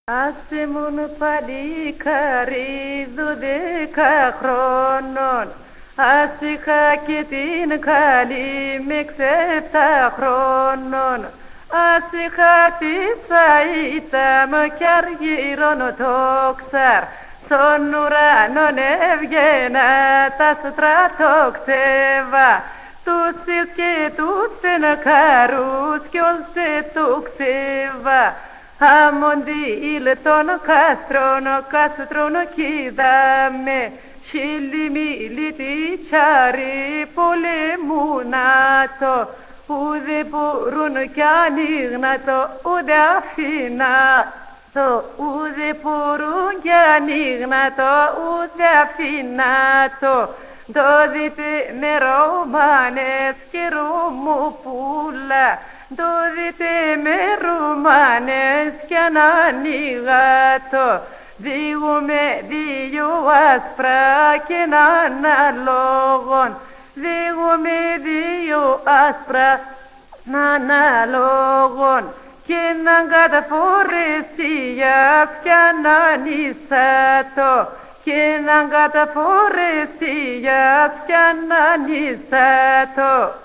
Άσε μου πάλι καρύδου 10 χρόνων. Ας είχα και την καλή με 7 χρόνων. Ας είχα τη σαΐτα μου κι αργύρον το ξαρ. Στον ουρανό έβγαινα τα στρατοκτέβα. Τους και τους ενκαρούς κι όλσε το ξέβα. Αμοντήλ των κάστρων κοίταμε, χιλιμίλι τη τσάρι πολεμούνατο, ουδε μπορούν κι ανοίγνατο, ουδε αφήνατο, ουδε μπορούν κι ανοίγνατο, ουδε αφήνατο. Το δείτε με Ρωμάνες και Ρωμοπούλα, το δείτε με Ρωμάνες κι ανανοίγατο. Διηγούμε 2 άσπρα και έναν αλόγων, διηγούμε 2 άσπρα έναν αλόγων, και έναν καταφορεσία φτιάναν ίσατο, και έναν καταφορεσία φτιάναν ίσατο.